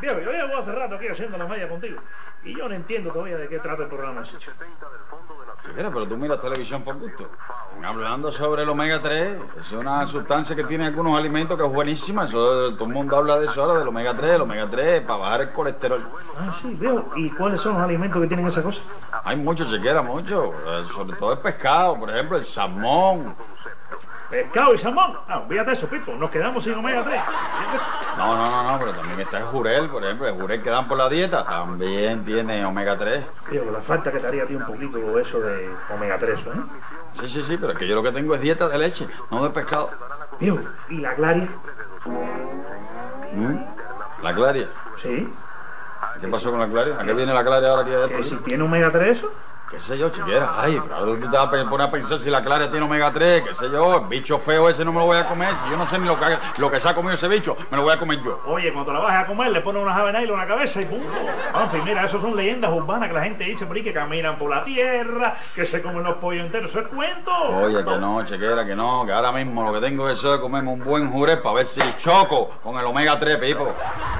Viejo, yo llevo hace rato aquí haciendo la malla contigo. Y yo no entiendo todavía de qué trata el programa ese. Chiquera, pero tú miras televisión por gusto. Están hablando sobre el omega 3. Es una sustancia que tiene algunos alimentos que es buenísima. Eso, todo el mundo habla de eso ahora, del omega 3. El omega 3 para bajar el colesterol. Ah, sí, viejo. ¿Y cuáles son los alimentos que tienen esa cosa? Hay mucho, chiquera, mucho. Sobre todo el pescado, por ejemplo, el salmón. Pescado y salmón. Ah, olvídate eso, Pipo. Nos quedamos sin omega 3. No, pero también está el jurel, por ejemplo. El jurel que dan por la dieta también tiene omega 3. Viejo, la falta que te haría a ti un poquito eso de omega 3, ¿eh? Sí, pero es que yo lo que tengo es dieta de leche, no de pescado. Viejo, ¿y la claria? ¿La claria? Sí. ¿Qué pasó con la claria? ¿A qué viene la claria ahora aquí adentro? ¿Que si tiene omega 3 eso? ¿Qué sé yo, chiquera? Ay, pero ahora tú te vas a poner a pensar si la claria tiene omega 3, qué sé yo, el bicho feo ese no me lo voy a comer. Si yo no sé ni lo que se ha comido ese bicho, me lo voy a comer yo. Oye, cuando te la vas a comer, le pones una javenaila en la cabeza y punto. En fin, mira, eso son leyendas urbanas que la gente dice por ahí, que caminan por la tierra, que se comen los pollos enteros. Eso es cuento. Oye, que no, chiquera, que no, que ahora mismo lo que tengo es eso de comerme un buen jurel para ver si choco con el omega 3, Pipo.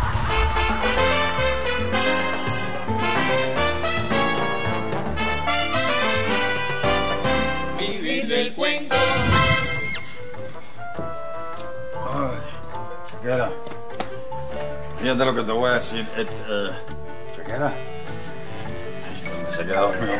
El cuento. Ay, Chequera, fíjate lo que te voy a decir. Chequera, esto me se ha quedado dormido.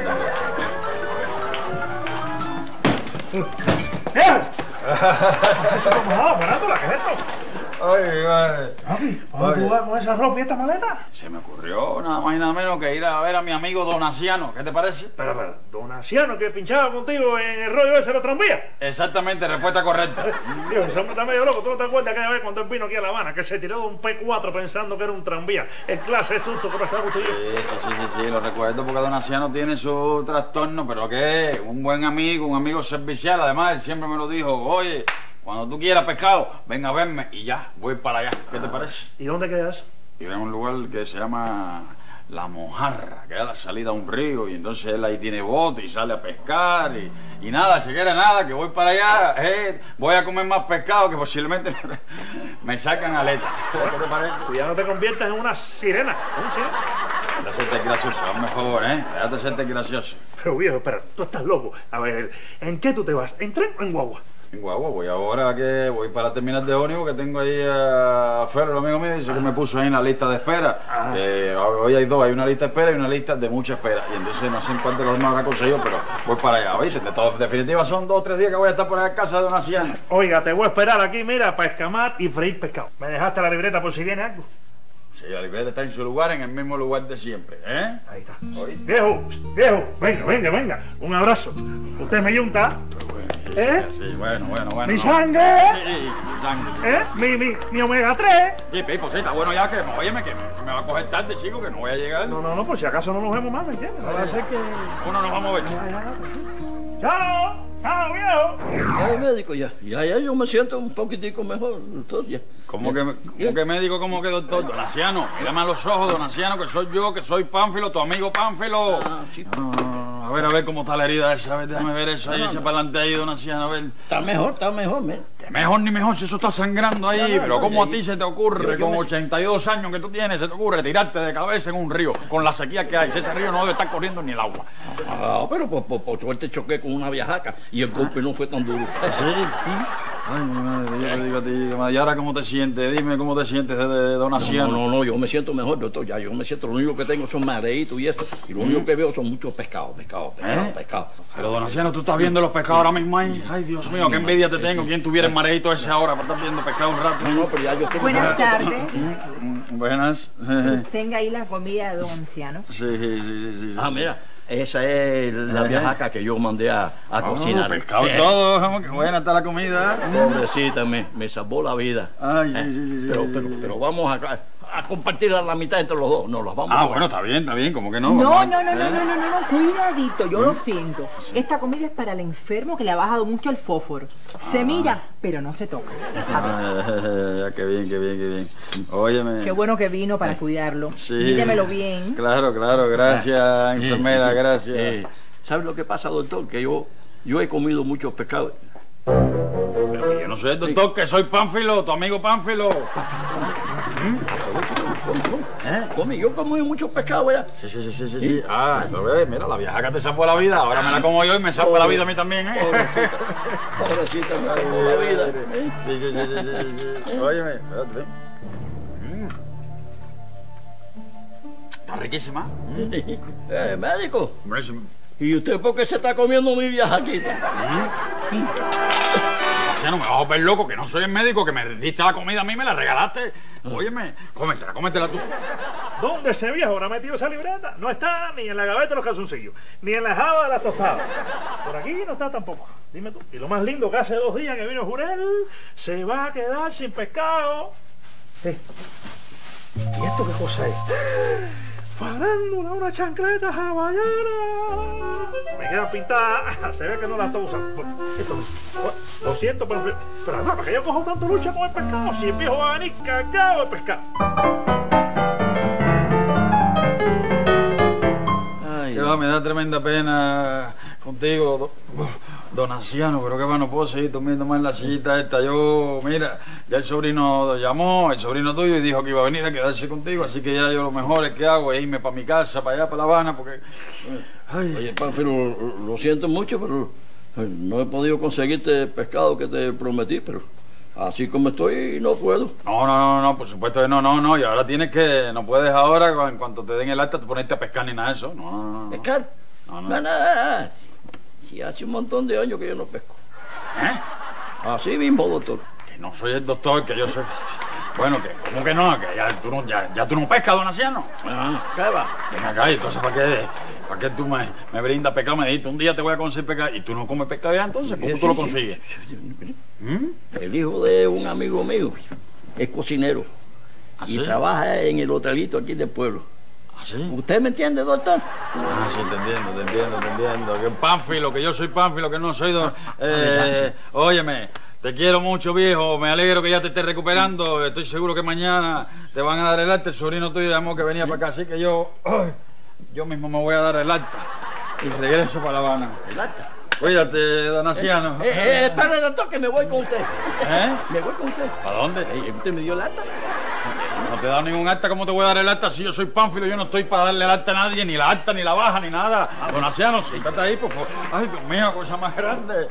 ¿Eso cómo no? Parándola, ¿qué es esto? Ay, mi madre. Papi, ¿dónde tú vas con esa ropa y esta maleta? Se me ocurrió nada más y nada menos que ir a ver a mi amigo Donaciano. ¿Qué te parece? Espera, Donaciano, que pinchaba contigo en el rollo ese de la tranvía. Exactamente, respuesta correcta. Dios, ese hombre está medio loco. ¿Tú no te acuerdas aquella vez cuando él vino aquí a La Habana, que se tiró de un P4 pensando que era un tranvía? El clase de susto que pasaba usted. Sí, lo recuerdo porque Donaciano tiene su trastorno, pero ¿qué? Un buen amigo, un amigo servicial. Además, él siempre me lo dijo, oye, cuando tú quieras pescado, ven a verme y ya, voy para allá. ¿Qué te parece? ¿Y dónde quedas? Y en un lugar que se llama La Mojarra, que es la salida a un río, y entonces él ahí tiene bote y sale a pescar, y nada, chequera, nada, que voy para allá, voy a comer más pescado que posiblemente me sacan aletas. ¿Qué te parece? Cuidado, no te conviertas en una sirena. ¿Un sirena? Déjate hacerte gracioso, hazme favor, déjate hacerte gracioso. Pero viejo, espera, tú estás loco. A ver, ¿en qué tú te vas? ¿En tren o en guagua? En guagua, voy ahora que voy para la terminal de ómnibus, que tengo ahí a Ferro, el amigo mío, dice que me puso ahí en la lista de espera. Hoy hay dos, hay una lista de espera y una lista de mucha espera. Y entonces no sé en cuánto los demás habrá conseguido, pero voy para allá, ¿oíste? En definitiva son 2 o 3 días que voy a estar por allá en casa de Donaciano. Oiga, te voy a esperar aquí, mira, para escamar y freír pescado. ¿Me dejaste la libreta por si viene algo? Sí, la libreta está en su lugar, en el mismo lugar de siempre, Ahí está. ¿Oíste? Viejo, venga. Un abrazo. Usted me yunta. Sí, bueno. ¿Mi no. sangre? Sí, mi sangre. Mi omega 3. Sí, Pipo, sí, está bueno ya que, óyeme, que se me va a coger tarde, chico, que no voy a llegar. No, por si acaso no nos vemos más, ¿me entiendes? No va a ser que... Uno nos vamos a ver. Chao, viejo. Ay, médico, ya yo me siento un poquitico mejor, doctor, ya. ¿Cómo que médico, cómo que doctor? Donaciano, mírame a los ojos, Donaciano, que soy yo, que soy Pánfilo, tu amigo Pánfilo. Sí. A ver cómo está la herida esa, a ver, déjame ver eso ahí, echa para adelante ahí, Donaciano, a ver. Está mejor, mira. Que mejor ni mejor, si eso está sangrando ahí, pero ¿cómo a ti se te ocurre, con 82 años que tú tienes, se te ocurre tirarte de cabeza en un río, con la sequía que hay? Si ese río no debe estar corriendo ni el agua. Pero por suerte choqué con una viajaca y el golpe no fue tan duro. ¿Sí? Ay, mi madre, yo te digo a ti, ¿y ahora cómo te sientes? Dime cómo te sientes de Donaciano. No, yo me siento mejor, doctor, ya, yo me siento, lo único que tengo son mareitos y eso, y lo único que veo son muchos pescados. Pero Donaciano, ¿tú estás viendo los pescados ahora mismo ahí? Ay, Dios mío, qué envidia te tengo. ¿Quién tuviera el mareito ese ahora para estar viendo pescado un rato? No, pero ya yo tengo... Buenas tardes. Buenas. Tenga ahí la comida de don Anciano. Sí. Mira, esa es la viajaca que yo mandé a cocinar. Pescado todo, qué buena está la comida. Pobrecita, me salvó la vida. Ay, sí. Pero vamos a compartirla la mitad entre los dos. No, las vamos a... Bueno, está bien, ¿cómo que no? No, cuidadito, yo lo siento. Esta comida es para el enfermo que le ha bajado mucho el fósforo. Se mira, pero no se toca. Qué bien. Óyeme. Qué bueno que vino para cuidarlo. Sí. Mídemelo bien. Claro, gracias, enfermera, gracias. ¿Sabes lo que pasa, doctor? Que yo he comido muchos pescados. Pero que yo no soy el doctor, que soy Pánfilo, tu amigo Pánfilo. Come, yo como mucho pescado ya. Sí. Ah, lo ves, mira, la vieja que te salvó la vida, ahora me la como yo y me salvo la vida a mí también, ¿eh? Pobrecita, me salvó la vida. Sí. Óyeme, espérate, ven. Está riquísima. Médico, Buenísima. ¿y usted por qué se está comiendo mi viajachita? O sea, no me vas a volver loco, que no soy el médico, que me diste la comida a mí y me la regalaste. Óyeme, cómetela tú. ¿Dónde ese viejo habrá metido esa libreta? No está ni en la gaveta de los calzoncillos, ni en la java de las tostadas. Por aquí no está tampoco. Dime tú. Y lo más lindo que hace 2 días que vino Jurel, se va a quedar sin pescado. ¿Y esto qué cosa es? Farándula, una chancleta hawaiana. Me quedan pintadas. Se ve que no la estoy usando. Bueno, esto lo siento, pero no, ¿para qué yo cojo tanto lucha con el pescado? Si el viejo va a venir cargado de pescado. Que va, me da tremenda pena contigo, don Anciano, pero que va, no puedo seguir durmiendo más en la sillita esta. Yo, mira, ya el sobrino llamó, el sobrino tuyo, y dijo que iba a venir a quedarse contigo, así que ya yo lo mejor es que hago es irme para mi casa, para allá, para La Habana, porque... Ay. Oye, Pánfilo, lo siento mucho, pero no he podido conseguirte el pescado que te prometí, pero así como estoy, no puedo. No, por supuesto que no, y ahora tienes que, no puedes ahora, en cuanto te den el alta, ponerte a pescar ni nada de eso, no. ¿Pescar? No. Nada. Si hace un montón de años que yo no pesco. Así mismo, doctor. Que no soy el doctor, que yo soy... Bueno, que ¿cómo que no? Que ya tú no pescas, don Anciano. ¿Qué va? Ven acá, y entonces ¿para qué tú me brindas pescado? Me dijiste, un día te voy a conseguir pescado, y tú no comes pescado ya, entonces, ¿cómo tú lo consigues? El hijo de un amigo mío es cocinero. ¿Ah, y sí? trabaja en el hotelito aquí del pueblo. ¿Ah, sí? ¿Usted me entiende, doctor? Ah, sí, te entiendo. Que Pánfilo, que yo soy Pánfilo, que no soy don... óyeme, te quiero mucho, viejo. Me alegro que ya te estés recuperando. Estoy seguro que mañana te van a dar el alta. El sobrino tuyo llamó que venía para acá, así que yo mismo me voy a dar el alta y regreso para La Habana. ¿El acta? Cuídate, don Anciano. Espere, doctor, que me voy con usted. Me voy con usted. ¿Para dónde? ¿Usted me dio el acta? No te he dado ningún acta. ¿Cómo te voy a dar el acta si yo soy Pánfilo? Yo no estoy para darle el acta a nadie, ni la alta, ni la baja, ni nada. Don Anciano, siéntate ahí, por favor. Ay, Dios mío, cosa más grande.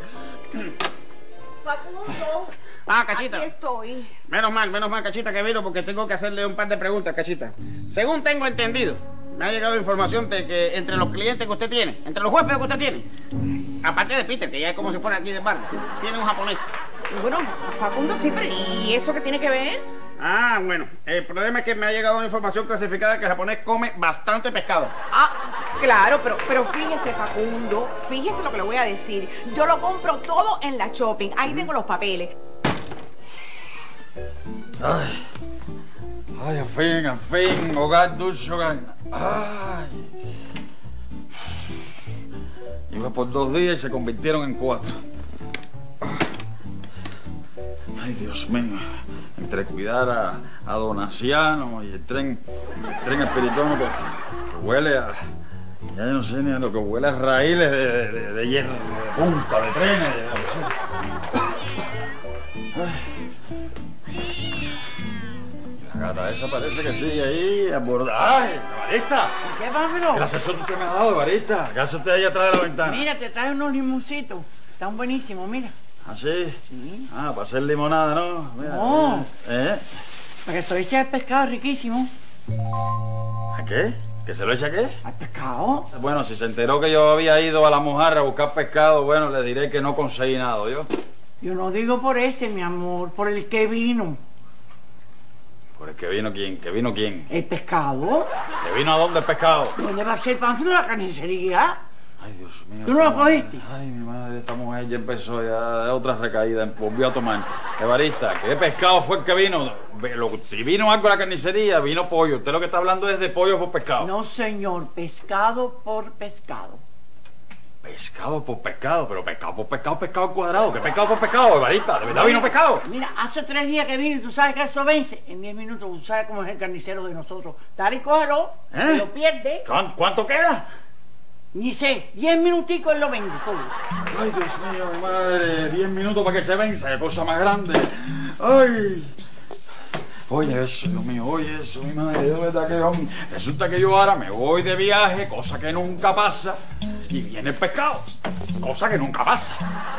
Facundo. Cachita. Aquí estoy. Menos mal, Cachita, que vino porque tengo que hacerle un par de preguntas, Cachita. Según tengo entendido, me ha llegado información de que entre los clientes que usted tiene, entre los huéspedes que usted tiene, aparte de Peter, que ya es como si fuera aquí del barrio, tiene un japonés. Bueno, Facundo, sí, pero ¿y eso qué tiene que ver? Bueno, el problema es que me ha llegado una información clasificada que el japonés come bastante pescado. Claro, pero fíjese, Facundo, fíjese lo que le voy a decir. Yo lo compro todo en la shopping. Ahí tengo los papeles. Ay, al fin, hogar dulce, hogar. Ay. Iba por 2 días y se convirtieron en 4. Ay, Dios mío. Entre cuidar a don Anciano y el tren espirituano que huele a... Ya yo no sé ni a lo que huele a raíles de hierro, de punta, de trenes. La gata esa parece que sigue ahí abordada. ¡Ay, Evarista! ¿Qué, Pánfilo? ¿Qué asesor usted me ha dado, Evarista? ¿Qué hace usted ahí atrás de la ventana? Mira, te traje unos limoncitos. Están buenísimos, mira. ¿Ah, sí? Sí. Para hacer limonada, ¿no? Mira, No. ¿Eh? Para que se lo eche al pescado riquísimo. ¿A qué? ¿Que se lo echa a qué? ¿Al pescado? Bueno, si se enteró que yo había ido a la Mojarra a buscar pescado, bueno, le diré que no conseguí nada, ¿yo? Yo no digo por ese, mi amor, por el que vino. ¿Por el que vino quién? ¿Que vino quién? ¿El pescado? ¿Que vino a dónde el pescado? ¿Dónde va a ser, Pánfilo? La carnicería. Ay, Dios mío. ¿Tú no lo cogiste? Ay, mi madre, esta mujer ya empezó ya otra recaída, volvió a tomar. Evarista, ¿qué pescado fue el que vino? Si vino algo a la carnicería, vino pollo. Usted lo que está hablando es de pollo por pescado. No, señor, pescado por pescado. Pescado por pescado, pero pescado por pescado, pescado al cuadrado. ¿Qué pescado por pescado, Evarista? ¿De verdad vino pescado? Mira, hace 3 días que vino y tú sabes que eso vence. En 10 minutos, tú sabes cómo es el carnicero de nosotros. Dale y cógelo, que lo pierde. ¿Cuánto queda? Ni sé, 10 minuticos él lo vende, todo. Ay, Dios mío, madre, 10 minutos para que se venza, qué cosa más grande. Ay. Oye eso, Dios mío, oye eso, mi madre, de verdad que resulta que yo ahora me voy de viaje, cosa que nunca pasa, y viene el pescado, cosa que nunca pasa.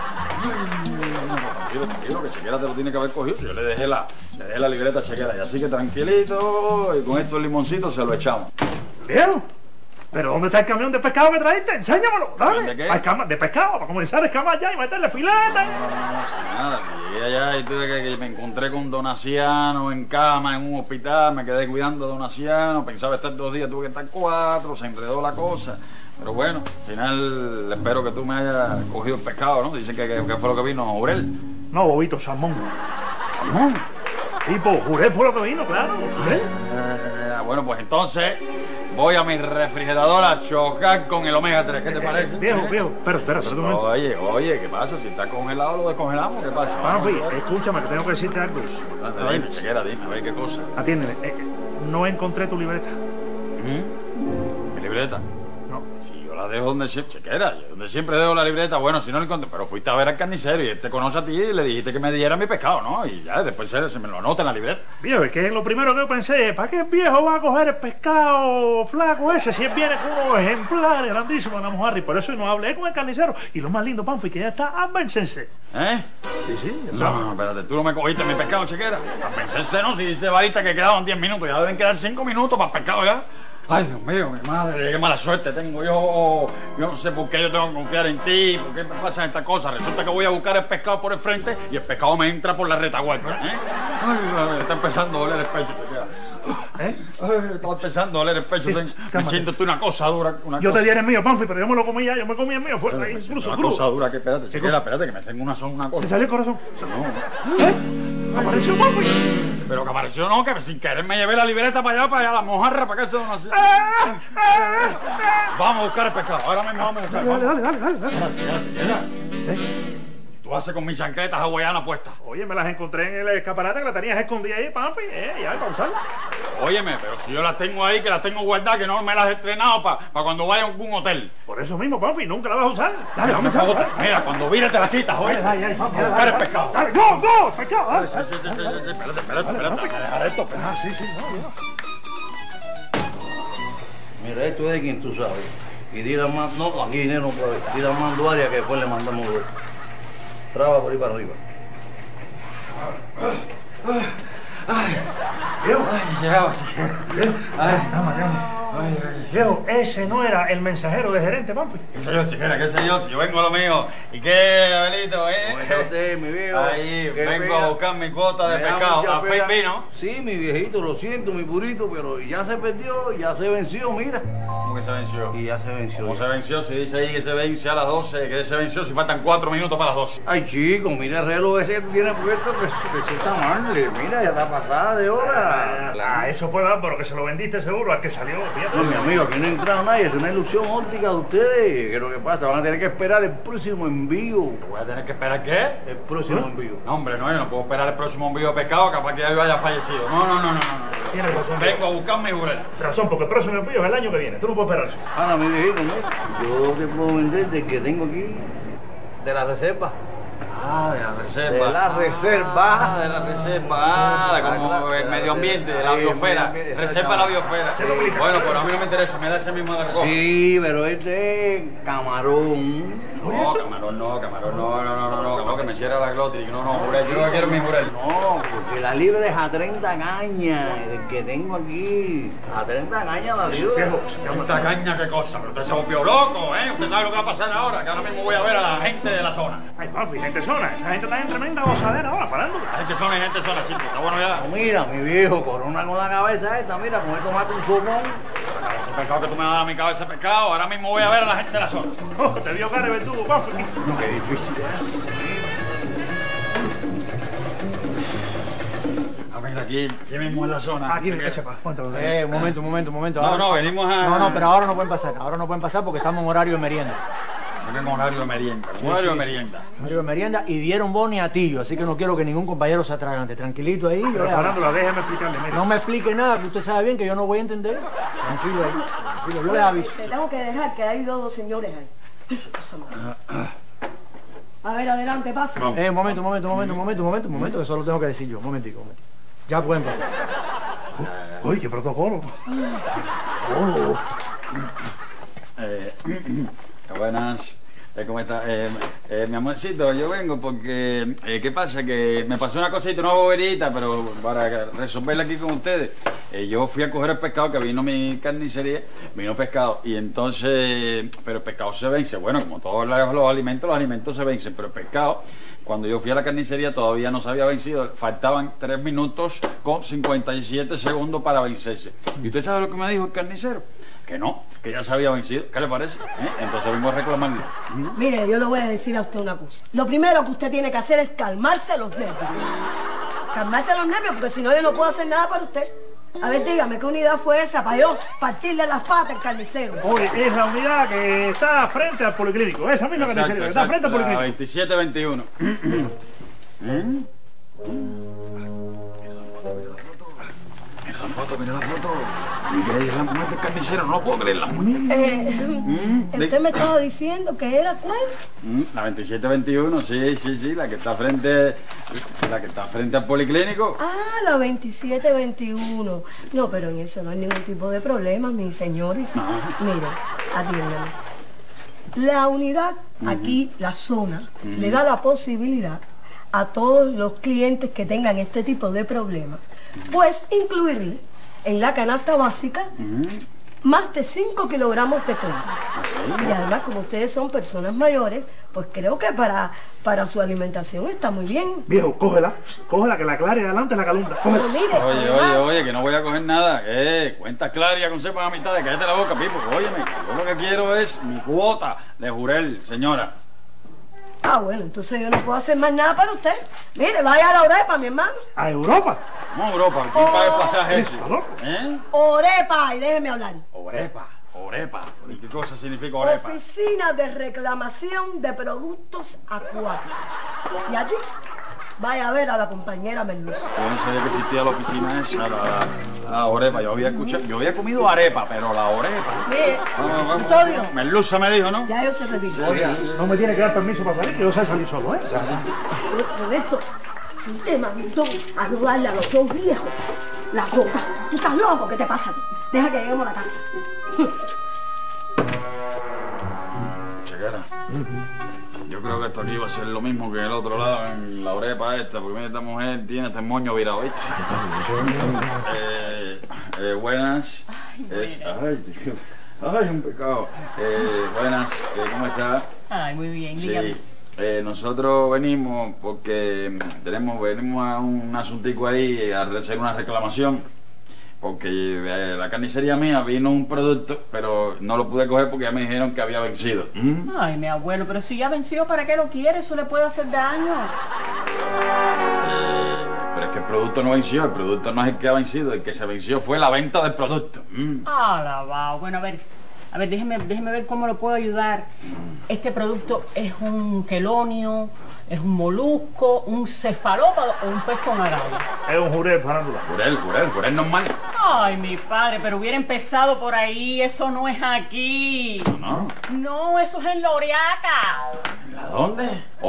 Tranquilo, que Chequera te lo tiene que haber cogido. Yo le dejé la libreta a Chequera, y así que tranquilito, y con estos limoncitos se lo echamos. Viejo, ¿pero dónde está el camión de pescado que trajiste? Enséñamelo, dale. ¿De qué? De pescado, para comenzar a escamar ya y meterle filete. No, sin nada. Llegué allá y tuve que me encontré con Donaciano en cama, en un hospital, me quedé cuidando a Donaciano, pensaba estar 2 días, tuve que estar 4, se enredó la cosa. Pero bueno, al final espero que tú me hayas cogido el pescado, ¿no? Dicen que fue lo que vino, Jurel. No, bobito, salmón. ¿Salmón? Tipo, Jurel fue lo que vino, claro. Jurel. Bueno, pues entonces voy a mi refrigerador a chocar con el omega 3. ¿Qué te parece? Viejo, espera un momento. Oye, ¿qué pasa? Si está congelado, lo descongelamos. ¿Qué pasa? Papi, escúchame, que tengo que decirte algo. Dime, Chequera, dime, a ver qué cosa. Atiéndeme, no encontré tu libreta. ¿Mi libreta? No. Si yo la dejo donde siempre, Chequera, yo donde siempre dejo la libreta, bueno, si no la encontré, pero fuiste a ver al carnicero y él te conoce a ti y le dijiste que me diera mi pescado, ¿no? Y ya, después se me lo anota en la libreta. Viejo, es que lo primero que yo pensé, ¿para qué el viejo va a coger el pescado flaco ese si él viene con unos ejemplares grandísimos en la mojarra? Y por eso no hablé con el carnicero. Y lo más lindo, Panfi, que ya está a vencerse. ¿Eh? Sí, No, espérate, tú no me cogiste mi pescado, Chequera. A vencerse, ¿no? Si dice Barista que quedaban 10 minutos, ya deben quedar 5 minutos para el pescado ya. Ay, Dios mío, mi madre, qué mala suerte tengo yo. Yo no sé por qué yo tengo que confiar en ti, por qué me pasan estas cosas. Resulta que voy a buscar el pescado por el frente y el pescado me entra por la retaguardia, ¿eh? Ay, está empezando a doler el pecho, Chequera. Ay, está empezando a doler el pecho. Me siento tú una cosa dura. Yo te di el mío, Panfi, pero yo me lo comí ya, yo me comí el mío. Fue ahí, incluso una crudo. cosa dura que espérate, Chequera, espérate, que me tengo una cosa. ¿Se salió el corazón? No. ¿Apareció, Panfi? Pero que apareció no, que sin querer me llevé la libreta para allá, la mojarra, para que se donación. Vamos a buscar el pescado, ahora mismo vamos a buscar. Dale. Tú haces con mis chancletas hawaianas puestas. Oye, me las encontré en el escaparate que la tenías escondida ahí, Panfi, ya, para usarla. Óyeme, pero si yo las tengo ahí, que las tengo guardadas, que no me las he estrenado para cuando vaya a algún hotel. Por eso mismo, Panfi, nunca la vas a usar. Dale, vamos a otra. Mira, cuando vires te las quitas, oye. Dale, Vamos a buscar el pescado. Dale, no, pescado, dale. Sí, espérate. Dejar esto. Sí, Mira, esto es de quien tú sabes. Y dile más, no, aquí dinero por ahí. Dile a Manduaria que después le mandamos ver. Traba por ahí para arriba. Viejo, Llegaba, Chequera. Viejo, ese no era el mensajero de gerente, Panfi. ¿Qué sé yo, Chequera? ¿Qué sé yo? Si yo vengo a lo mío. ¿Y qué, Abelito, ¿Cómo está usted, mi viejo? Ahí, ¿Qué vengo pena? a buscar mi cuota de Me da pescado. mucha ¿A fin pena. vino? Sí, mi viejito, lo siento, mi purito, pero ya se perdió, ya se venció, mira. ¿Cómo que se venció? Y ya se venció. ¿Cómo se venció? Si dice ahí que se vence a las 12, que se venció si faltan 4 minutos para las 12. Ay, chico, mira el reloj ese que tú tienes puesto, que se está mal. Mira, ya está pasada de hora. Eso fue bárbaro, que se lo vendiste seguro al que salió. Fíjate. No, mi amigo, aquí no ha entrado nadie, es una ilusión óptica de ustedes. ¿Qué es lo que pasa? Van a tener que esperar el próximo envío. ¿Voy a tener que esperar qué? El próximo envío. No, hombre, no, yo no puedo esperar el próximo envío de pescado, capaz que ya yo haya fallecido. No. Tienes razón. Vengo a buscar mi Jurel. Razón, porque el próximo envío es el año que viene. Tú no puedes esperar eso. Ahora, mi viejito, mira, yo te puedo vender del que tengo aquí, de la reserva. Ah, de la reserva. De la reserva. De la reserva. Como claro, el de medio la ambiente, de reserva. la Sí, biosfera. medio ambiente, Reserva de la biosfera. Se lo aplica. Bueno, pero a mí no me interesa, me da ese mismo de la cosa. Sí, pero este es camarón. No, camarón, no, que me cierra la glotis. No, Jurel, yo no quiero mi Jurel. No, porque la libre es a 30 cañas, el que tengo aquí. A 30 cañas la libre. Esta caña, qué cosa, pero usted se volvió loco, ¿eh? Usted sabe lo que va a pasar ahora, que ahora mismo voy a ver a la gente de la zona. Ay, Panfi, gente zona. Esa gente está en tremenda gozadera ahora, farándula. La gente zona, chico, está bueno ya. No, mira, mi viejo, corona con la cabeza esta, mira, con esto mata un sopón. Ese pescado que tú me vas a dar a mi cabeza, pescado, ahora mismo voy a ver a la gente de la zona. Oh, te dio cara de verdugo, Panfi. No, qué difícil es. A ver, aquí mismo en la zona. Aquí, Así que- echa pa, cuéntalo. Un momento. No, venimos a... No, pero ahora no pueden pasar. Ahora no pueden pasar porque estamos en horario de merienda. Venimos en horario de merienda. Horario de merienda. Horario de merienda y dieron boni a Tillo, así que no quiero que ningún compañero se atragante. Tranquilito ahí. Yo Pero le hablo. farándula, déjame explicarle, mira. No me explique nada, que usted sabe bien que yo no voy a entender. Tranquilo ahí. Tranquilo, yo les aviso. Te tengo que dejar, que hay dos señores ahí. Pasa mal. A ver, adelante, pasa. Vamos. Un momento, que eso lo tengo que decir yo. Un momentico. Ya pueden pasar. Uy, qué protocolo. Buenas. ¿Cómo está? Mi amorcito, yo vengo porque... ¿qué pasa? Que me pasó una cosita, una boberita, pero para resolverla aquí con ustedes. Yo fui a coger el pescado, que vino mi carnicería, vino pescado, y entonces... Pero el pescado se vence. Bueno, como todos los alimentos se vencen, pero el pescado, cuando yo fui a la carnicería todavía no se había vencido. Faltaban 3 minutos con 57 segundos para vencerse. ¿Y usted sabe lo que me dijo el carnicero? Que no, que ya se había vencido. ¿Qué le parece? Entonces vengo a reclamarle. Mire, yo le voy a decir a usted una cosa. Lo primero que usted tiene que hacer es calmarse los nervios. Calmarse los nervios, porque si no yo no puedo hacer nada para usted. A ver, dígame, ¿qué unidad fue esa para yo partirle las patas al carnicero? Oye, es la unidad que está frente al policlínico. Esa misma carnicería, que está frente al policlínico. 2721. Mira la foto. ¿Qué es la mujer del carnicero? No lo puedo creer. ¿Usted me estaba diciendo que era cuál? La 2721, sí, la que está frente al policlínico. Ah, la 2721. No, pero en eso no hay ningún tipo de problema, mis señores. No. Miren, atiéndanme. La unidad, aquí, la zona, le da la posibilidad a todos los clientes que tengan este tipo de problemas, pues incluirle en la canasta básica más de 5 kilogramos de clavo. Y además, como ustedes son personas mayores, pues creo que para su alimentación está muy bien. Viejo, cógela, que la clara y adelante la calumba. Pero mire, además, Oye, que no voy a coger nada. Cuenta clara y aconsejan a mitad de cállate la boca, Pipo. Óyeme, yo lo que quiero es mi cuota de jurel, señora. Ah, bueno, entonces yo no puedo hacer más nada para usted. Mire, vaya a la Orepa, mi hermano. ¿A Europa? ¿Cómo Europa? ¿Quién paga el pasaje ese? Orepa, y déjeme hablar. Orepa. ¿Y qué cosa significa Orepa? Oficina de Reclamación de Productos Acuáticos. Y allí vaya a ver a la compañera Merluza. Yo no sabía que existía la oficina esa, la Orepa. Yo había comido arepa, pero la Orepa. Mire, Antonio. Merluza me dijo, ¿no? Ya yo se retiro. Oiga, no me tiene que dar permiso para salir, que yo sé salir solo, ¿eh? Roberto, te mandó a no darle a los dos viejos la coca. ¿Tú estás loco? ¿Qué te pasa a ti? Deja que lleguemos a la casa. Chequera. Yo creo que esto aquí va a ser lo mismo que en el otro lado, en la Orepa esta, porque mira, esta mujer tiene este moño virado, ¿viste? Buenas. Ay, un pecado. Buenas, ¿cómo está? Ay, muy bien, Sí. dígame. Nosotros venimos porque venimos a un asuntico ahí a hacer una reclamación. Porque la carnicería mía vino un producto, pero no lo pude coger porque ya me dijeron que había vencido. Ay, mi abuelo, pero si ya venció, ¿para qué lo quiere? Eso le puede hacer daño. Pero es que el producto no venció, el producto no es el que ha vencido, el que se venció fue la venta del producto. Alabado. Bueno, a ver, déjeme ver cómo lo puedo ayudar. Este producto es un quelonio, es un molusco, un cefalópodo o un pez con agallas. Es un jurel farándula. Jurel normal. Ay, mi padre, pero hubiera empezado por ahí. Eso no es aquí. ¿No? No, eso es en la Oreaca. ¿A dónde?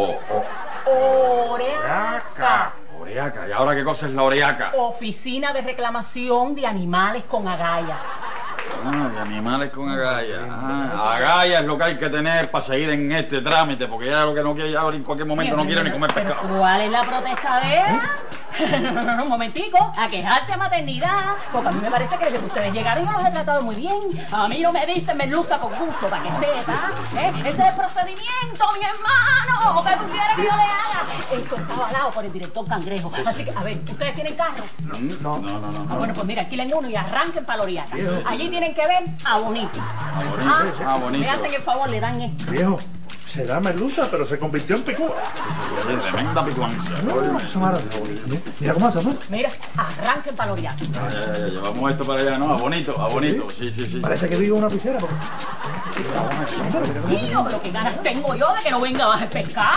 Oreaca. Oreaca. ¿Y ahora qué cosa es la Oreaca? Oficina de Reclamación de Animales con Agallas. De animales con agallas. Agallas es lo que hay que tener para seguir en este trámite, porque ya lo que no quiere, ya en cualquier momento no quiere ni comer pescado. ¿Pero cuál es la protestadera? No, un momentico, a quejarse a maternidad, porque a mí me parece que desde que ustedes llegaron yo los he tratado muy bien. A mí no me dicen Merluza con gusto, para que sepa. Ese es el procedimiento, mi hermano. ¿Qué tú quieres que yo le haga? Esto está avalado por el director Cangrejo. Así que, a ver, ¿ustedes tienen carro? No. Bueno, pues mira, alquilen uno y arranquen para la Oreaca. Allí tienen que ver a Bonito. Bonito. Me hacen el favor, le dan esto. Viejo, será Merluza, pero se convirtió en picúa. Tremenda picuancia. Esa maravilla. Mira cómo hace, ¿no? Mira, arranquen para la Oreaca. Ya, llevamos esto para allá, ¿no? A bonito. Sí. Parece que vivo en una piscina. Porque... Tío, pero qué ganas tengo yo de que no venga más el pescado.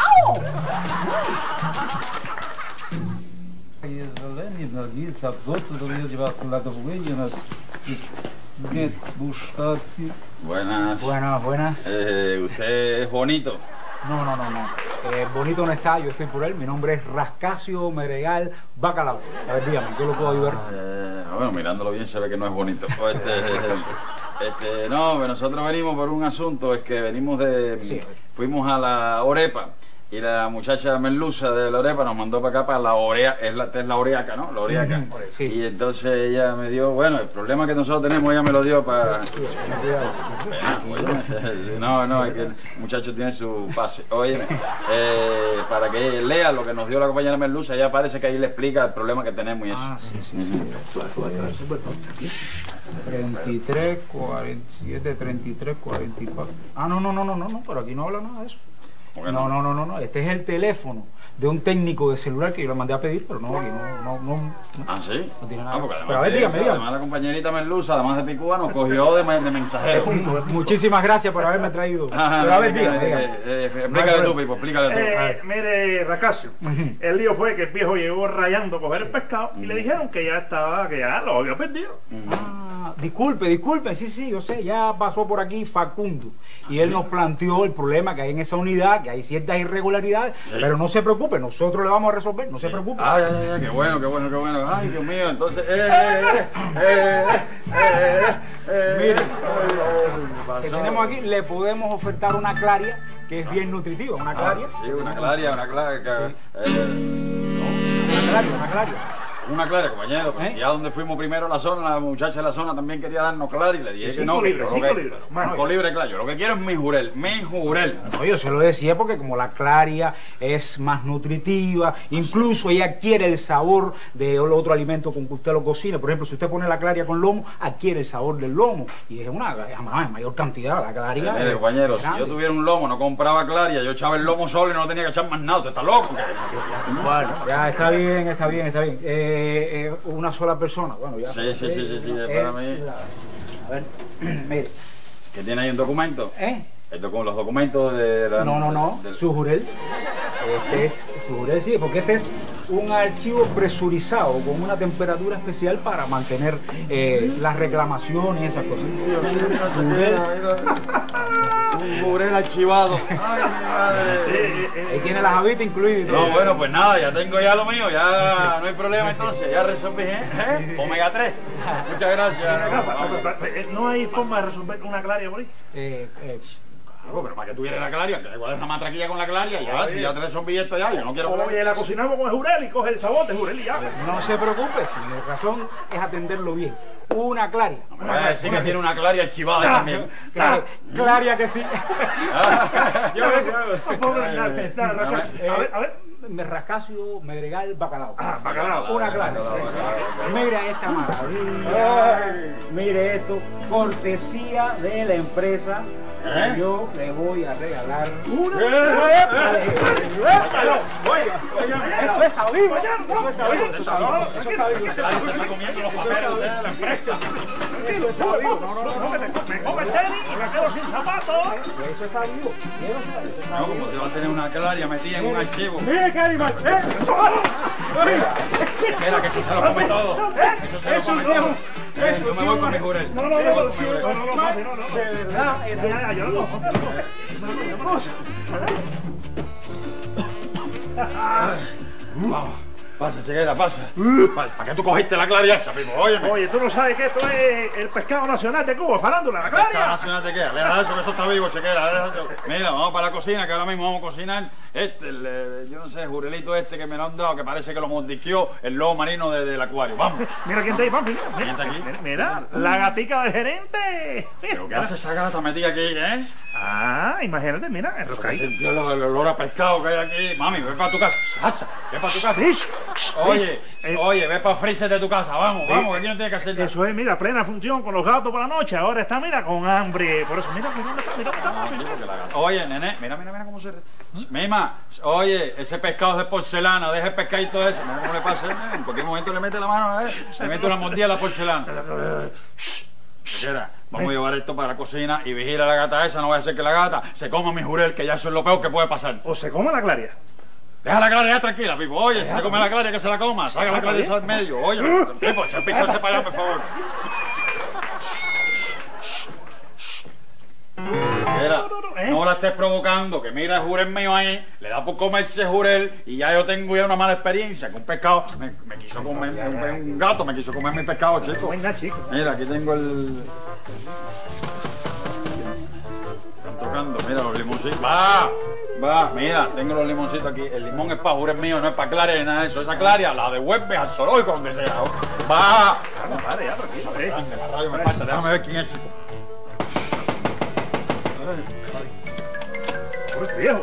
Buenas. Buenas. ¿Usted es bonito? No. Bonito no está, yo estoy por él. Mi nombre es Rascasio Medregal Bacalao. A ver, dígame, ¿yo lo puedo ayudar? Bueno, mirándolo bien se ve que no es bonito. No, nosotros venimos por un asunto, es que venimos de... Sí. Fuimos a la Orepa y la muchacha merluza de la Orepa nos mandó para acá para la Orea, esta es la Oreaca, ¿no? La Oreaca. Sí. Y entonces ella me dio, bueno, el problema que nosotros tenemos, ella me lo dio para... No, es que el muchacho tiene su pase. Óyeme, para que lea lo que nos dio la compañera merluza, ella parece que ahí le explica el problema que tenemos y eso. Ah, sí. 33, 47, 33, 44. Ah, no, pero aquí no habla nada de eso. No. Este es el teléfono de un técnico de celular que yo le mandé a pedir, pero no, aquí no. ¿Ah, sí? No tiene nada. Porque Pero a ver, dígame. Además la compañerita merluza, además de Picúa, nos cogió de mensajero. Muchísimas gracias por haberme traído. Pero a ver, dígame. Explícale tú, Pipo, explícale tú. Mire, Rascasio, el lío fue que el viejo llegó rayando a coger el pescado y le dijeron que ya lo había perdido. Disculpe, sí, yo sé, ya pasó por aquí Facundo y él nos planteó el problema que hay en esa unidad, que hay ciertas irregularidades, pero no se preocupe, nosotros le vamos a resolver, no se preocupe. Qué bueno. Ay, Dios mío, entonces, Mire, que tenemos aquí, le podemos ofertar una claria que es bien nutritiva, una claria. Sí, una claria. Una claria. Una claria, compañero, pero si ya donde fuimos primero a la zona, la muchacha de la zona también quería darnos claria y le dije que no. 5 libres, claro. Yo lo que quiero es mi jurel. No, yo se lo decía porque como la claria es más nutritiva, incluso ella adquiere el sabor de otro alimento con que usted lo cocina. Por ejemplo, si usted pone la claria con lomo, adquiere el sabor del lomo y es mayor cantidad la claria. Mire, compañero, si yo tuviera un lomo, no compraba claria, yo echaba el lomo solo y no tenía que echar más nada. ¿Usted está loco? Bueno, ya está bien. Una sola persona, bueno, ya. Sí, para mí. A ver, mire. ¿Qué tiene ahí un documento? Los documentos de la... No, su jurel. Este es su jurel, sí, porque este es un archivo presurizado con una temperatura especial para mantener las reclamaciones y esas cosas. Un jurel archivado. Ay, mi madre. Ahí tiene las habitas incluidas. No, bueno, pues nada, ya tengo ya lo mío, ya no hay problema entonces, ya resolví, Omega 3. Muchas gracias. ¿No hay forma de resolver con una claria por ahí? Pero para que tuviera la claria, que igual es una matraquilla con la claria, ya, si ya tenés son billetes ya, yo no quiero... Oye, la cocinamos con el jurel y coge el sabor de jurel y ya. No se preocupe, si mi razón es atenderlo bien. Una claria. No me vas a decir que tiene una claria archivada también. Claria que sí. A ver. Rascasio Medregal Bacalao. Bacalao. Una claria. Mira esta maravilla. Mire esto, cortesía de la empresa. Yo le voy a regalar una. Eso está vivo. Eso está vivo. Se está comiendo los papeles de la empresa. No, me come el tenis y me quedo sin zapatos. Eso está vivo. No, como te va a tener una claria metida en un archivo. Mira qué animal. Mira que eso se lo come todo. Eso se lo come todo. Yo me voy con mi jurel. No. De verdad, yo no. Vamos. Pasa, Cheguera, pasa. ¿Para qué tú cogiste la claria esa, primo? Oye, tú no sabes que esto es el pescado nacional de Cuba, farándula, la claria. ¿Pescado nacional de qué? Deja eso, que eso está vivo, Chequera. Deja eso. Mira, vamos para la cocina, que ahora mismo vamos a cocinar yo no sé, el jurelito este que me lo han dado, que parece que lo mordisqueó el lobo marino del acuario. Vamos. Mira quién está ahí, Pampi. ¿Quién está aquí? Mira, la gatica del gerente. ¿Pero qué hace esa gata metida aquí, Imagínate, mira, el roscadito. Sintió el olor a pescado que hay aquí. Mami, ve para tu casa. Sasa, ve para tu casa. Oye, ve para el freezer de tu casa. Vamos, que aquí no tiene que hacer nada. Eso es, mira, plena función con los gatos por la noche. Ahora está, mira, con hambre. Por eso, mira. Oye, nene, mira cómo se... Mima, oye, ese pescado es de porcelana. Deja el pescadito ese. Mira cómo le pasa. En cualquier momento le mete la mano, le mete una mordida a la porcelana. Vamos a llevar esto para la cocina y vigila a la gata esa. No voy a hacer que la gata se coma mi jurel, que ya eso es lo peor que puede pasar. O se come la claria. Deja la claria ya tranquila, Pipo. Oye, si se come la claria, que se la coma. Saca la claria esa del medio. Oye, Pipo, echa el picho ese para allá, por favor. Mira, no la estés provocando, que mira el jurel mío ahí, le da por comerse jurel y ya yo tengo ya una mala experiencia, que un pescado me quiso comer, un gato me quiso comer mi pescado, chico. Venga, chico. Mira, aquí tengo el... Están tocando, mira los limoncitos. Va, mira, tengo los limoncitos aquí. El limón es para jurel mío, no es para Claria ni nada de eso. Esa Claria la devuelve al zoológico donde sea. Va. Vale, ya, tranquilo. La radio me falta, déjame ver quién es, chico. Viejo.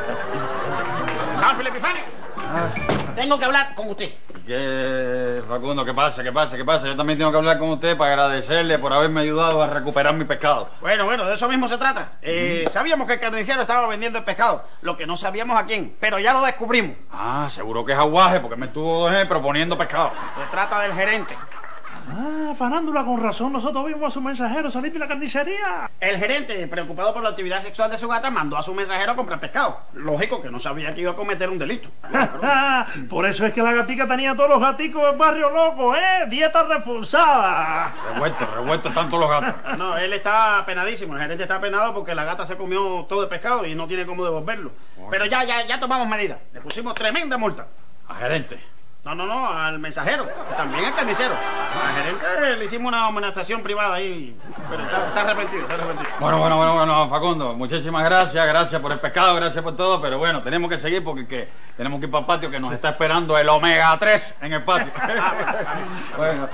Ángel Epifánio, tengo que hablar con usted. ¿Qué, Facundo? ¿Qué pasa? Yo también tengo que hablar con usted para agradecerle por haberme ayudado a recuperar mi pescado. Bueno, de eso mismo se trata. Sabíamos que el carnicero estaba vendiendo el pescado, lo que no sabíamos a quién, pero ya lo descubrimos. Ah, seguro que es aguaje, porque me estuvo proponiendo pescado. Se trata del gerente. Ah, Farándula, con razón, nosotros vimos a su mensajero salir de la carnicería. El gerente, preocupado por la actividad sexual de su gata, mandó a su mensajero a comprar pescado. Lógico que no sabía que iba a cometer un delito. Por eso es que la gatica tenía todos los gaticos del barrio loco, ¿eh? Dieta reforzada. Revuelto están todos los gatos. No, él está penadísimo. El gerente está penado porque la gata se comió todo el pescado y no tiene cómo devolverlo. Pero ya tomamos medidas. Le pusimos tremenda multa. ¿Al gerente? No, al mensajero, también al carnicero. Al gerente le hicimos una amonestación privada ahí, pero está arrepentido, Bueno, Facundo, muchísimas gracias por el pescado, gracias por todo, pero bueno, tenemos que seguir porque tenemos que ir para el patio que nos está esperando el Omega 3 en el patio. Bueno,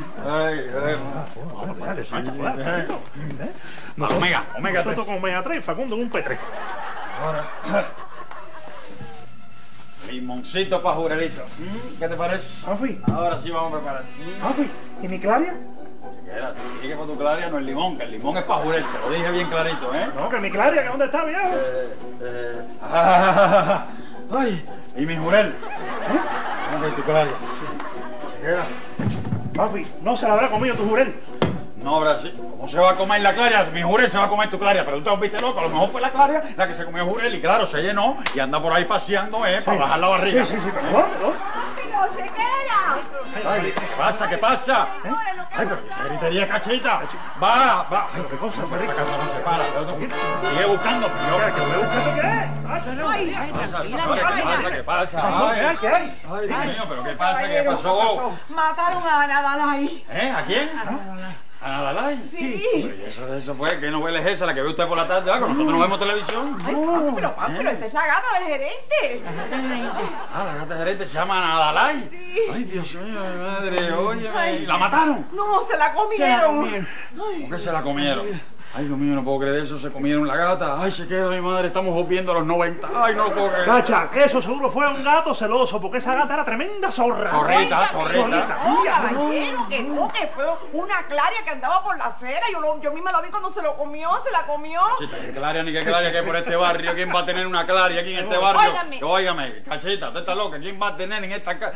Omega 3. Nosotros con Omega 3, Facundo en un P3. Limoncito para jurelito. ¿Qué te parece? Afi. Ahora sí vamos a preparar. Afi, ¿y mi Claria? Espérate, dije para tu Claria no el limón, que el limón es para jurel, te lo dije bien clarito, ¿eh? No, que mi Claria, ¿que dónde está, viejo? Ay, ¿y mi jurel? ¿Dónde es tu Claria? Chequera. Papi, no se la habrá comido tu jurel. No, ahora sí. ¿Cómo se va a comer la Claria? Mi jurel se va a comer tu Claria, pero tú te viste loco. A lo mejor fue la Claria la que se comió jurel y claro, se llenó y anda por ahí paseando, para bajar la barriga. Sí, perdón. Ay, ¿qué pasa? Ay, pero esa gritería, cachita. Va. Ay, qué cosa, esta casa no se para. Sigue buscando. ¿Qué voy buscando qué? ¿Qué pasa? ¿Qué hay? Ay, Dios mío, pero ¿qué pasa? ¿Qué pasó? Mataron a Nadalay. ¿A quién? ¿A Nadalay? Sí. Eso fue, ¿qué novela es esa? La que ve usted por la tarde, ¿verdad? Nosotros no vemos televisión. Ay, Pánfilo, esa es la gata del gerente. Ah, la gata del gerente se llama Nadalay. Sí. Ay, Dios mío, madre, óyeme. ¿La mataron? No, se la comieron. ¿Por qué se la comieron? Ay, Dios mío, no puedo creer eso, se comieron la gata. Ay, se queda mi madre, estamos volviendo a los 90. Ay, no lo puedo creer. Cacha, eso seguro fue un gato celoso, porque esa gata era tremenda zorra. Zorrita. No, caballero, que no, que fue una Claria que andaba por la acera. Yo misma la vi cuando se la comió. Cachita, qué Claria que hay por este barrio. ¿Quién va a tener una Claria aquí en este barrio? Óigame, Cachita, usted está loca. ¿Quién va a tener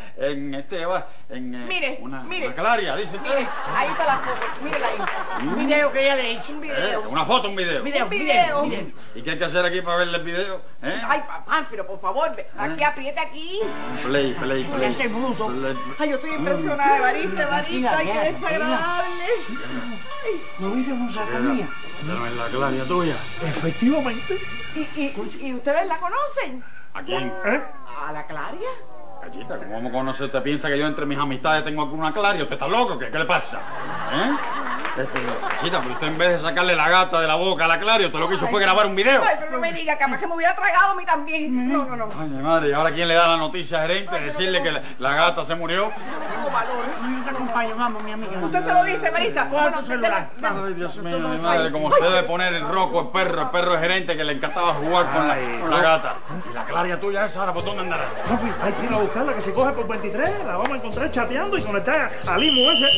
Mire, una Claria? Dice usted. Mire, ahí está la foto, mírela ahí. Un video que ella le ha hecho. Un video. ¿Una foto, un video? Video. ¿Y qué hay que hacer aquí para verle el video? Ay, Pánfilo, por favor, aquí, apriete aquí. Play. Ese bruto. Ay, yo estoy impresionada de Barista, ay, qué desagradable. ¿No viste cómo se comía? No es la Claria tuya. Efectivamente. ¿Y ustedes la conocen? ¿A quién? ¿A la Claria? Cachita, ¿cómo vamos a conocer? ¿Usted piensa que yo entre mis amistades tengo alguna Claria? ¿Usted está loco? ¿Qué le pasa? Cachita, pero usted en vez de sacarle la gata de la boca a la Claria, usted lo que hizo fue grabar un video. Ay, pero no me diga, capaz que me hubiera tragado a mí también. No. Ay, mi madre, ¿y ahora quién le da la noticia al gerente? Decirle que la gata se murió. No tengo valor. Yo te acompaño, vamos, mi amiga. ¿Usted se lo dice, Barista? Bueno, celular. Ay, Dios mío, mi madre, como se debe poner el roco, el perro de gerente que le encantaba jugar con la gata. ¿Y la Claria tuya esa ahora por dónde andará? Papi, hay que ir a buscarla, que se coge por 23, la vamos a encontrar chateando y conectar al Imu ese,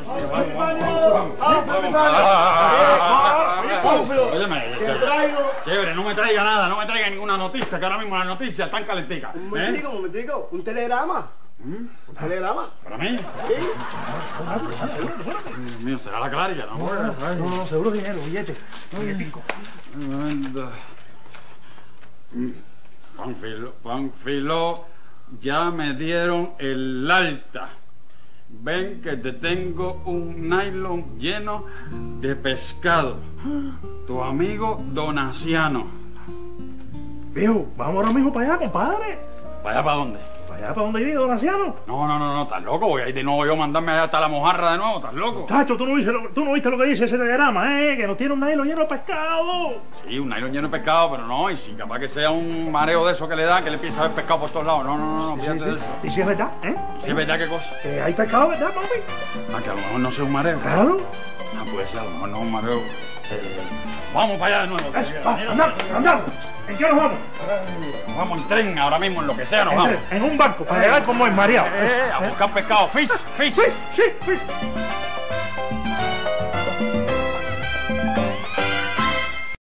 Óyeme, chévere, no me traiga nada, no me traiga ninguna noticia, que ahora mismo las noticias están calenticas. Un momentico, un telegrama. ¿Un telegrama? ¿Para mí? Sí. Dios mío, ¿será la Claria? No, seguro dinero, billete. Billetico. Pánfilo, ya me dieron el alta. ven que te tengo un nylon lleno de pescado. Tu amigo Donaciano. Viejo, vamos ahora mismo para allá, compadre. ¿Para allá para dónde? ¿Para allá para donde vive Donaciano? No, estás loco. Voy a ir de nuevo yo a mandarme allá hasta la mojarra de nuevo, estás loco. Tacho, tú no viste lo que dice ese telegrama, que nos tiene un nylon lleno de pescado. Sí, un nylon lleno de pescado, pero no, y si capaz que sea un mareo de eso que le da, que le empieza a ver pescado por todos lados. No, fíjate de eso. ¿Y si es verdad, ¿Y si es verdad qué cosa? Que hay pescado, ¿verdad, papi? Que a lo mejor no sea un mareo. Claro. Puede ser, a lo mejor no es un mareo. Vamos para allá de nuevo. Andamos. ¿En qué nos vamos? Nos vamos en tren, ahora mismo, en lo que sea nos vamos. En un barco, para llegar como en mareado. A buscar pescado. Fish. Fish.